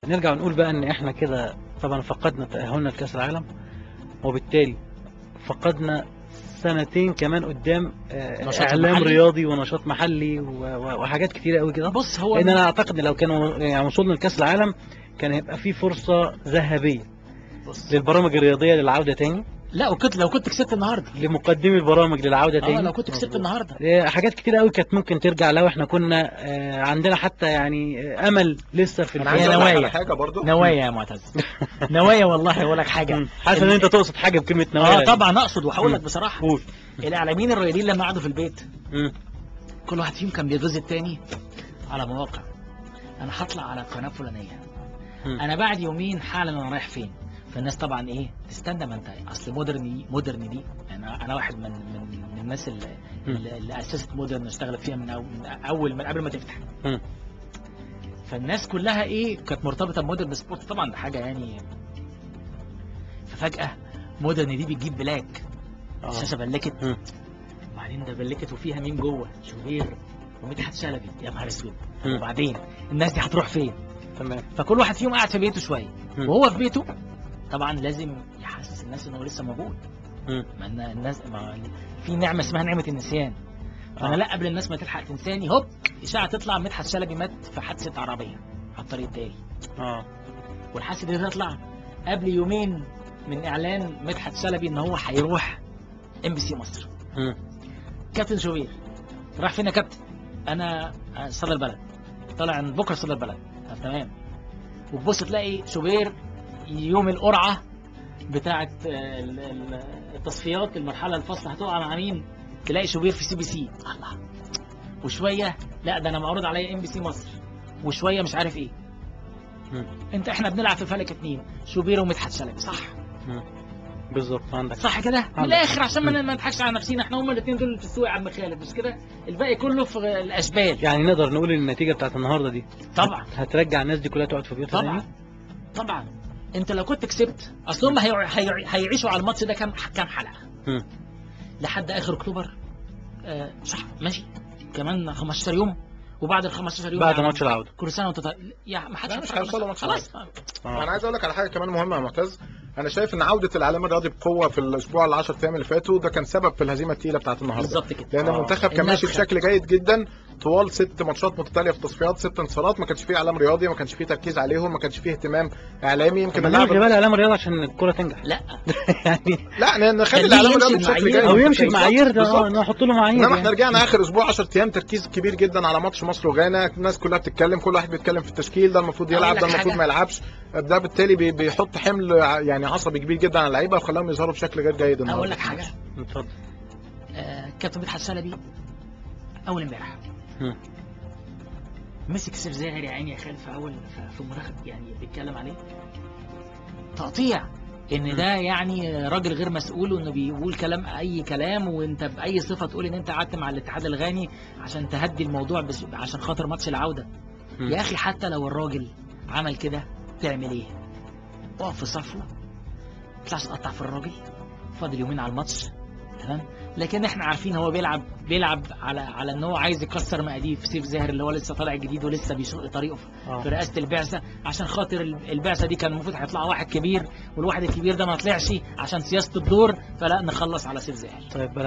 نرجع ونقول بقى ان احنا كده طبعا فقدنا تأهلنا لكأس العالم، وبالتالي فقدنا سنتين كمان قدام اعلام محلي. رياضي ونشاط محلي وحاجات كتيره قوي كده. بص هو لان انا اعتقد ان لو كانوا يعني وصلنا لكأس العالم كان هيبقى في فرصة ذهبية بص للبرامج الرياضية للعودة تاني، لا لو كنت كسبت النهارده لمقدمي البرامج للعودة تاني. لو كنت كسبت النهارده حاجات كتير قوي كانت ممكن ترجع لو احنا كنا عندنا حتى يعني امل لسه في انا عايز هي اقول لك نوايا. على حاجه برضو. نوايا يا معتز، نوايا والله هقول لك حاجه. حاسس ان انت تقصد حاجة بكلمة نوايا. طبعا اقصد، وهقول لك مم. بصراحه قول. الاعلاميين الرياضيين لما قعدوا في البيت مم. كل واحد فيهم كان بيغز التاني على مواقع. انا هطلع على قناه فلانيه، مم. انا بعد يومين حالا انا رايح فين. فالناس طبعا ايه تستنى، ما انت اصل مودرن دي يعني انا واحد من الناس اللي اسست مودرن، اشتغلت فيها من اول من قبل ما تفتح. مم. فالناس كلها ايه كانت مرتبطه بمودرن سبورت، طبعا ده حاجه يعني. ففجاه مودرن دي بتجيب بلاك، الشاشه بلكت، مم. وبعدين ده بلكت وفيها مين جوه؟ شوبير ومدحت شلبي. يا نهار اسود، مم. وبعدين الناس دي هتروح فين؟ تمام. فكل واحد فيهم قاعد في بيته شويه، مم. وهو في بيته طبعا لازم يحسس الناس انه لسه موجود. مم. ما الناس في نعمه اسمها نعمه النسيان. فانا لا قبل الناس ما تلحق تنساني هوب اشاعه تطلع مدحت شلبي مات في حادثه عربيه على الطريق الدائري. والحادثه دي تطلع قبل يومين من اعلان مدحت شلبي ان هو هيروح MBC مصر. مم. كابتن شوبير راح فين يا كابتن؟ انا صدى البلد، طالع بكره صدى البلد. طب تمام. وتبص تلاقي شوبير يوم القرعه بتاعه التصفيات المرحله الفاصله هتقع مع مين؟ تلاقي شوبير في CBC. الله. وشويه لا ده انا معروض عليا MBC مصر، وشويه مش عارف ايه. مم. احنا بنلعب في فلك 2 شوبير ومدحت شلبي، صح؟ مم. بالظبط، عندك صح كده؟ من الاخر عشان ما نضحكش على نفسينا، احنا هما الاثنين دول اللي في السوق يا عم خالد، مش كده؟ الباقي كله في الاشبال. يعني نقدر نقول ان النتيجة بتاعت النهاردة دي طبعا هترجع الناس دي كلها تقعد في بيوتها طبعا تاني؟ طبعا. انت لو كنت كسبت، اصل هم هيعيشوا على الماتش ده كام حلقه؟ مم. لحد اخر اكتوبر. صح ماشي، كمان 15 يوم، وبعد ال 15 يوم بعد يعني ماتش العودة. كل سنه وانت يا ما حدش لا، مش هيتفرج. هيوصلوا ماتش خلاص. انا عايز اقول لك على حاجه كمان مهمه يا معتز. انا شايف ان عوده الاعلام الرياضي بقوه في الاسبوع ال10 ايام اللي فاتوا ده كان سبب في الهزيمه الثقيله بتاعت النهارده. بالظبط كده. لان المنتخب كان ماشي النفخة. بشكل جيد جدا طوال 6 ماتشات متتاليه في تصفيات، 6 انتصارات، ما كانش فيه اعلام رياضي، ما كانش فيه تركيز عليهم، ما كانش فيه اهتمام اعلامي. يمكن نلغي بقى الاعلام الرياضي عشان الكرة تنجح. لا يعني لا نخلي خليه الاعلام يمشي الرياضي بشكل المعايير. جيد او يمشي بالظبط. المعايير ده، بالظبط. نحط له معايير. انما يعني. احنا رجعنا اخر اسبوع 10 ايام تركيز كبير جدا على ماتش مصر وغانا، الناس كلها بتتكلم، كل واحد بيتكلم في التشكيل، ده المفروض أقول يلعب، لك ده المفروض حاجة. ما يلعبش. ده بالتالي بيحط حمل يعني عصبي كبير جدا على اللعيبه وخلاهم يظهروا بشكل غير جيد النهارده. اقول لك حاجه. اتفضل. كابتن مدحت شلبي اول امبارح مم. مسك سيف زاهر يا عيني يا خالد في اول في المناخب، يعني بيتكلم عليه تقطيع ان ده يعني راجل غير مسؤول، وانه بيقول كلام اي كلام، وانت باي صفه تقول ان انت قعدت مع الاتحاد الغاني عشان تهدي الموضوع عشان خاطر ماتش العوده. مم. يا اخي حتى لو الراجل عمل كده تعمل ايه؟ اقف في صفه، ما تطلعش تقطع في الراجل، فاضل يومين على الماتش، تمام؟ لكن احنا عارفين هو بيلعب على ان هو عايز يكسر مقاديف سيف زاهر اللي هو لسه طالع جديد ولسه بيشق طريقه في رئاسه البعثه، عشان خاطر البعثه دي كان المفروض هيطلع واحد كبير، والواحد الكبير ده ما طلعش عشان سياسه الدور، فلا نخلص على سيف زاهر. طيب